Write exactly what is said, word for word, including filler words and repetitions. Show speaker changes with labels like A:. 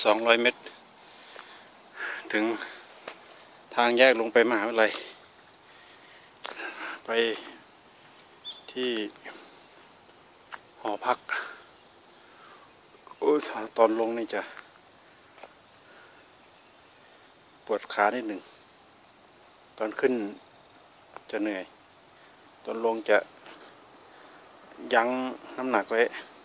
A: สองร้อยเมตรถึงทางแยกลงไปมหาวิทยาลัยไปที่หอพักโอ้ตอนลงนี่จะปวดขานิดหนึ่งตอนขึ้นจะเหนื่อยตอนลงจะยั้งน้ำหนักไว้